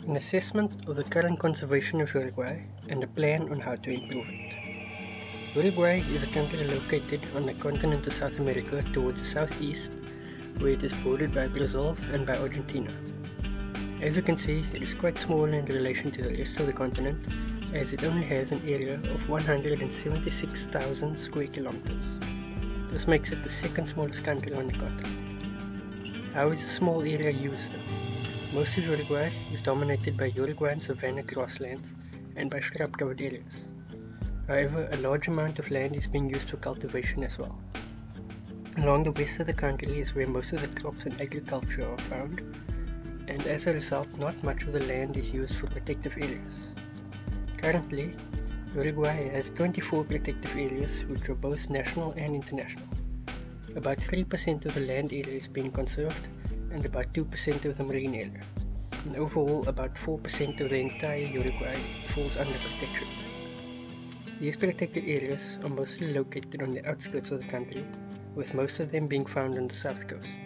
An assessment of the current conservation of Uruguay and a plan on how to improve it. Uruguay is a country located on the continent of South America towards the southeast, where it is bordered by Brazil and by Argentina. As you can see, it is quite small in relation to the rest of the continent, as it only has an area of 176,000 square kilometers. This makes it the second smallest country on the continent. How is a small area used though? Most of Uruguay is dominated by Uruguayan savanna grasslands and by shrub-covered areas. However, a large amount of land is being used for cultivation as well. Along the west of the country is where most of the crops and agriculture are found, and as a result, not much of the land is used for protective areas. Currently, Uruguay has 24 protective areas which are both national and international. About 3% of the land area is being conserved and about 2% of the marine area. And overall, about 4% of the entire Uruguay falls under protection. These protected areas are mostly located on the outskirts of the country, with most of them being found on the south coast.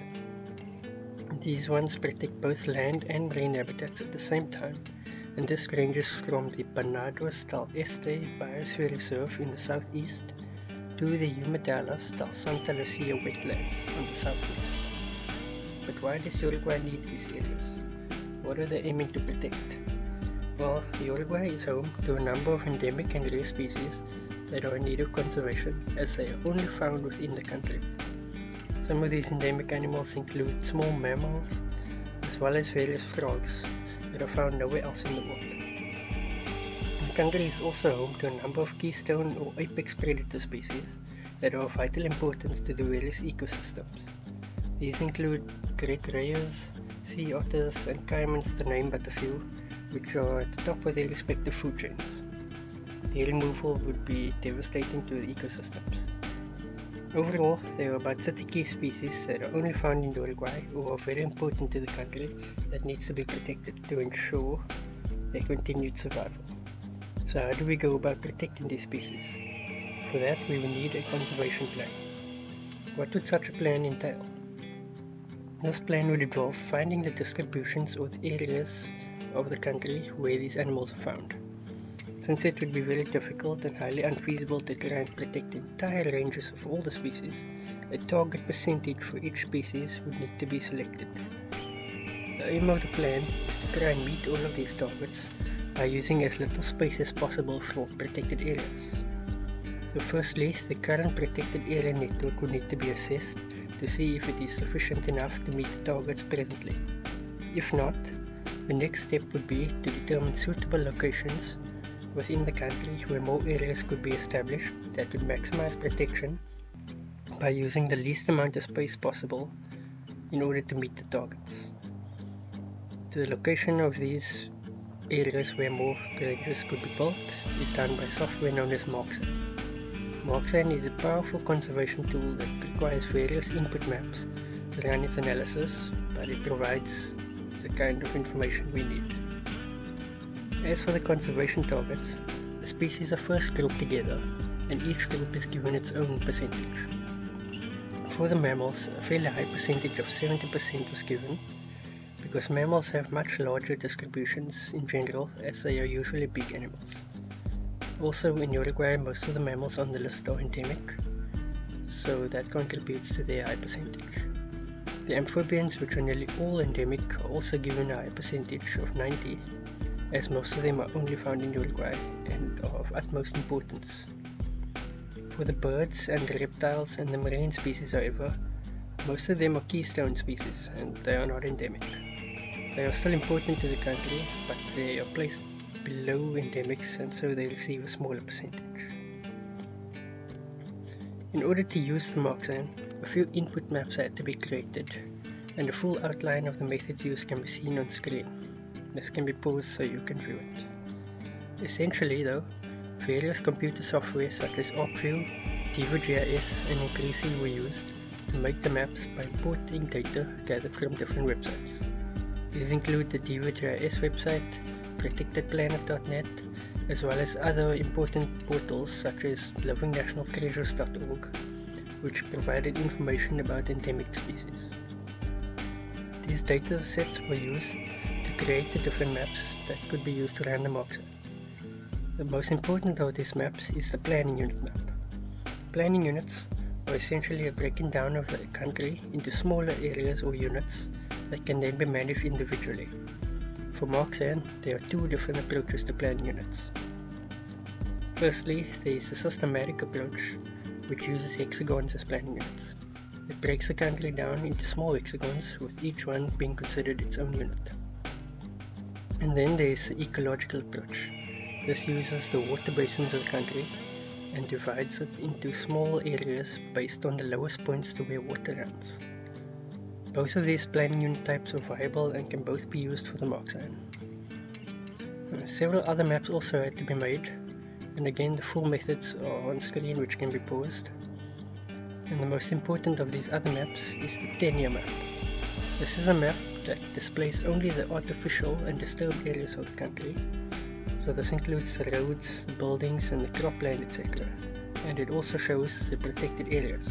These ones protect both land and marine habitats at the same time, and this ranges from the Barnados del Este Biosphere Reserve in the southeast to the Humedales del Santa Lucia wetlands on the southwest. But why does Uruguay need these areas? What are they aiming to protect? Well, Uruguay is home to a number of endemic and rare species that are in need of conservation, as they are only found within the country. Some of these endemic animals include small mammals, as well as various frogs that are found nowhere else in the world. The country is also home to a number of keystone or apex predator species that are of vital importance to the various ecosystems. These include great rays, sea otters, and caimans, to name but a few, which are at the top of their respective food chains. Their removal would be devastating to the ecosystems. Overall, there are about 30 key species that are only found in Uruguay or are very important to the country that needs to be protected to ensure their continued survival. So how do we go about protecting these species? For that, we will need a conservation plan. What would such a plan entail? This plan would involve finding the distributions or the areas of the country where these animals are found. Since it would be very difficult and highly unfeasible to try and protect entire ranges of all the species, a target percentage for each species would need to be selected. The aim of the plan is to try and meet all of these targets by using as little space as possible for protected areas. So firstly, the current protected area network would need to be assessed to see if it is sufficient enough to meet the targets presently. If not, the next step would be to determine suitable locations within the country where more areas could be established that would maximize protection by using the least amount of space possible in order to meet the targets. The location of these areas where more ranges could be built is done by software known as Marksan. Marksan is a powerful conservation tool that requires various input maps to run its analysis, but it provides the kind of information we need. As for the conservation targets, the species are first grouped together, and each group is given its own percentage. For the mammals, a fairly high percentage of 70% was given, because mammals have much larger distributions in general, as they are usually big animals. Also, in Uruguay, most of the mammals on the list are endemic, so that contributes to their high percentage. The amphibians, which are nearly all endemic, are also given a high percentage of 90%, as most of them are only found in Uruguay and are of utmost importance. For the birds and the reptiles and the marine species, however, most of them are keystone species and they are not endemic. They are still important to the country, but they are placed below endemics and so they receive a smaller percentage. In order to use the Marksan, a few input maps had to be created, and a full outline of the methods used can be seen on screen. This can be paused so you can view it. Essentially though, various computer software such as ArcView, DivaGIS and Incrisi were used to make the maps by importing data gathered from different websites. These include the DivaGIS website, protectedplanet.net, as well as other important portals such as livingnationaltreasures.org, which provided information about endemic species. These data sets were used to create the different maps that could be used to run the Moxa. The most important of these maps is the planning unit map. Planning units are essentially a breaking down of a country into smaller areas or units that can then be managed individually. For Moxan, there are two different approaches to planning units. Firstly, there is the systematic approach, which uses hexagons as planning units. It breaks the country down into small hexagons, with each one being considered its own unit. And then there is the ecological approach. This uses the water basins of the country and divides it into small areas based on the lowest points to where water runs. Both of these planning unit types are viable and can both be used for the Moxan. Several other maps also had to be made, and again the full methods are on screen, which can be paused. And the most important of these other maps is the tenure map. This is a map that displays only the artificial and disturbed areas of the country. So this includes the roads, the buildings and the cropland, etc. And it also shows the protected areas.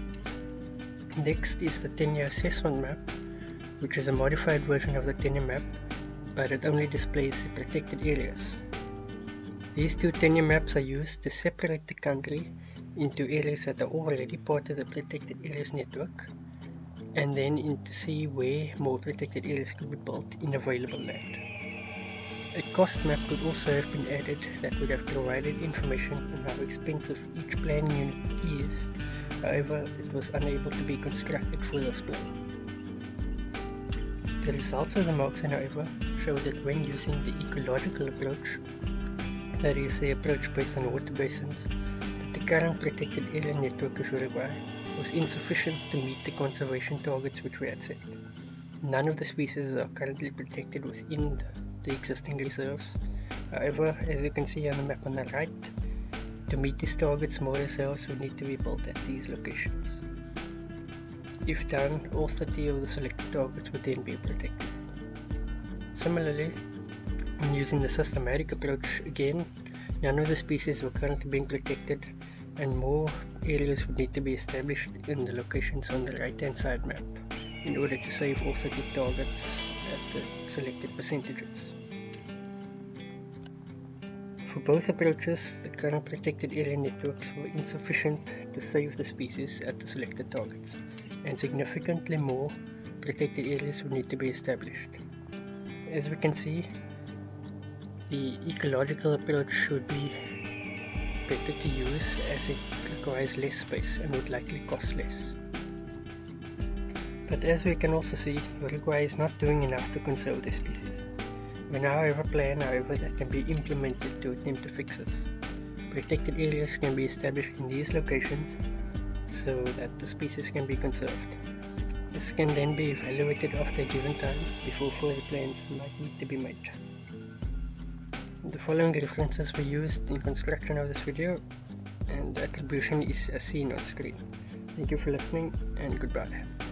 Next is the tenure assessment map, which is a modified version of the tenure map, but it only displays the protected areas. These two tenure maps are used to separate the country into areas that are already part of the protected areas network, and then to see where more protected areas could be built in available land. A cost map could also have been added that would have provided information on how expensive each planning unit is, however it was unable to be constructed for this plan. The results of the Moxan, however, show that when using the ecological approach, that is the approach based on water basins, that the current protected area network of Uruguay was insufficient to meet the conservation targets which we had set. None of the species are currently protected within the existing reserves. However, as you can see on the map on the right, to meet these targets, more reserves would need to be built at these locations. If done, all 30 of the selected targets would then be protected. Similarly, when using the systematic approach, again, none of the species were currently being protected, and more areas would need to be established in the locations on the right hand side map in order to save all 30 targets at the selected percentages. For both approaches, the current protected area networks were insufficient to save the species at the selected targets, and significantly more protected areas would need to be established. As we can see, the ecological approach would be better to use as it requires less space and would likely cost less. But as we can also see, Uruguay is not doing enough to conserve the species. We now have a plan, that can be implemented to attempt to fix this. Protected areas can be established in these locations so that the species can be conserved. This can then be evaluated after a given time before further plans might need to be made. The following references were used in construction of this video, and the attribution is as seen on screen. Thank you for listening, and goodbye.